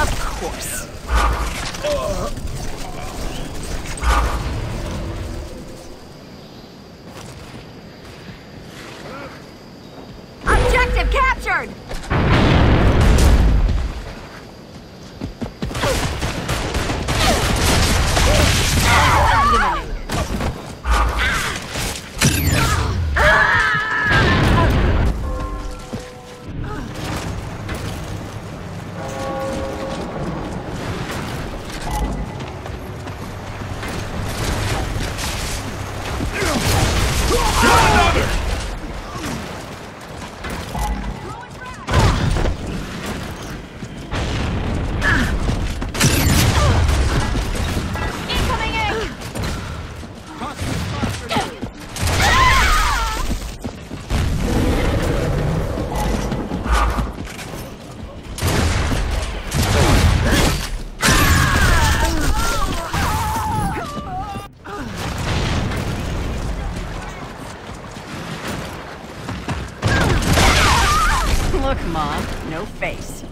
Of course. Objective captured! Look, Mom, no face.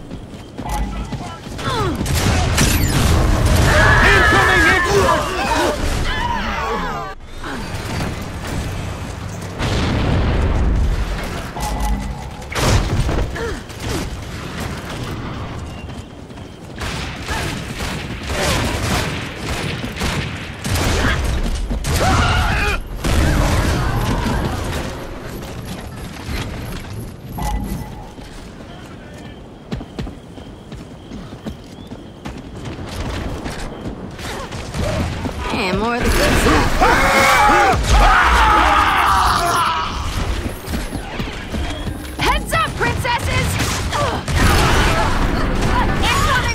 And more of the good stuff. Heads up, princesses! Incoming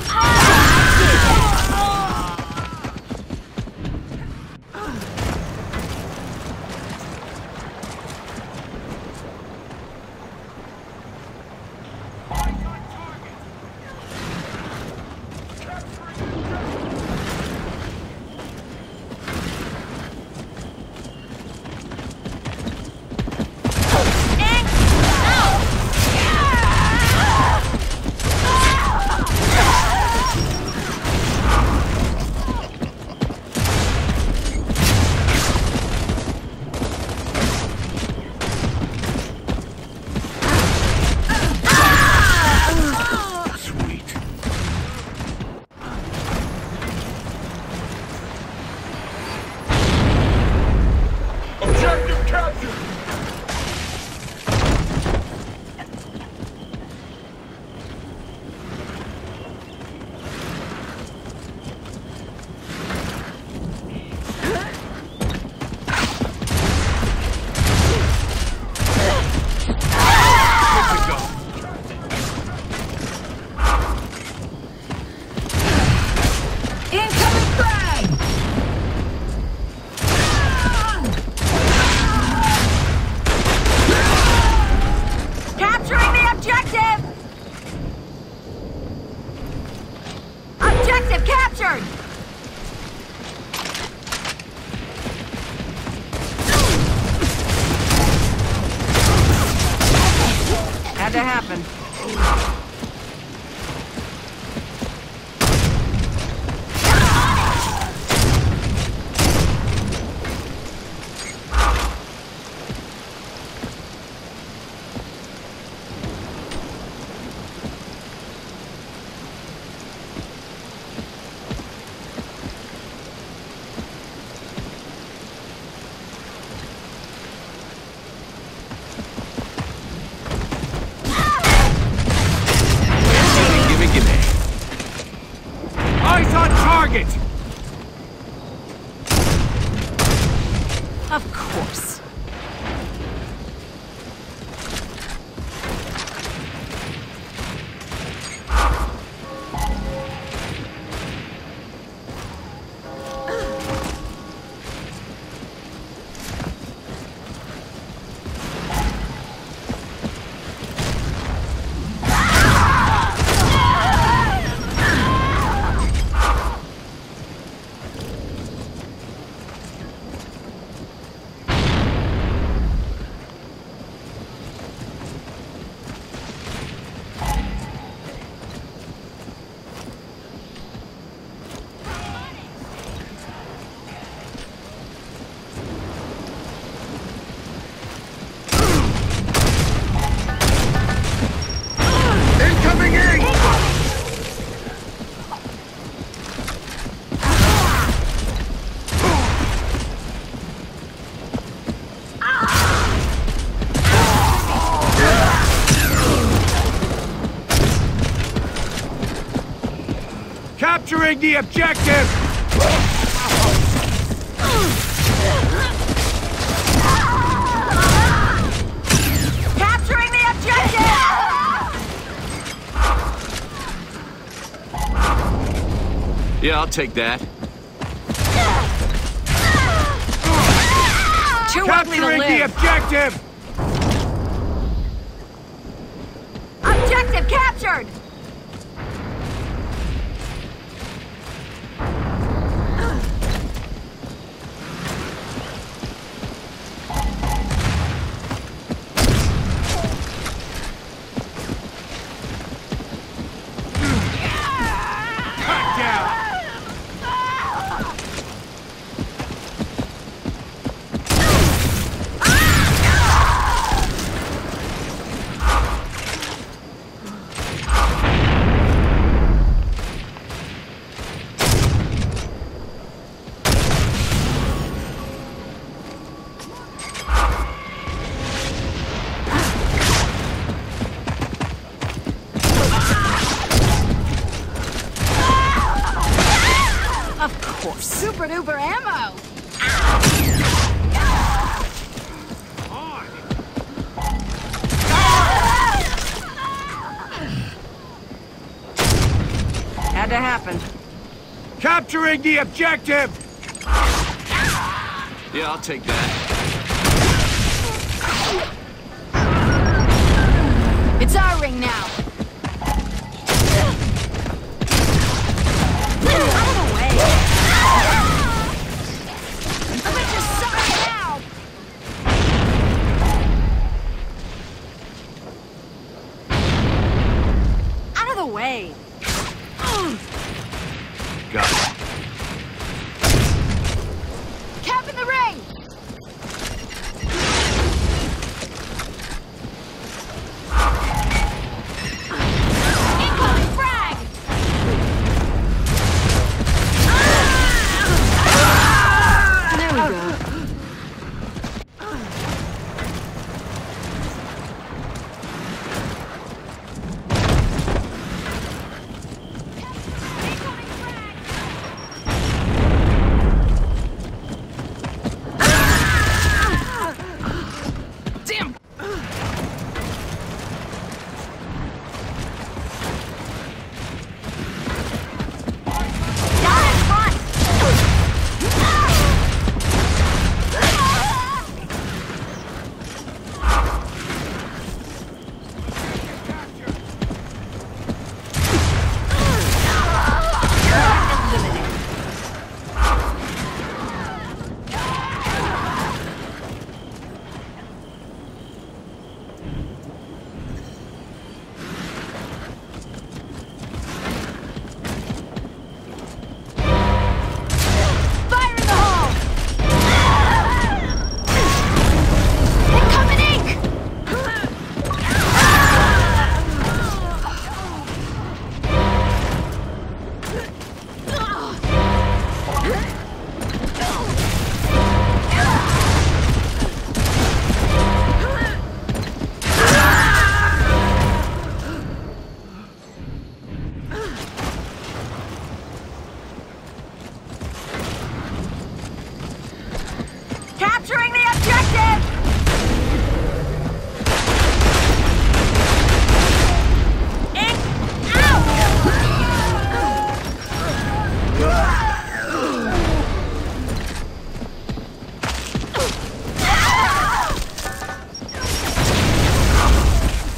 Objective captured! Had to happen. Eyes on target! Of course. Capturing the objective! Capturing the objective! Yeah, I'll take that. Too ugly to Capturing the live. objective! Objective captured! Cut down! Of course. Super duper ammo! Had to happen. Capturing the objective! Yeah, I'll take that. It's our ring now. Out of the way. I'm gonna just suck it out. Out of the way. Got it. Cap in the ring. Incoming frag. There we go. Damn! Down in front! Eliminated. Fire in the hole! Incoming ink! Capturing the objective! Ink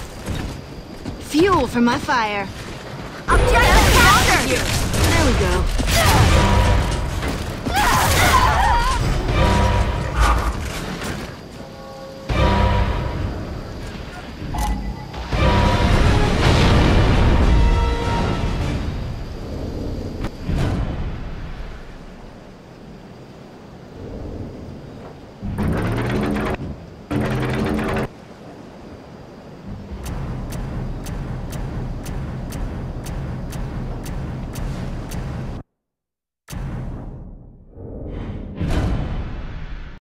out! Fuel for my fire. Objective captured! There we go.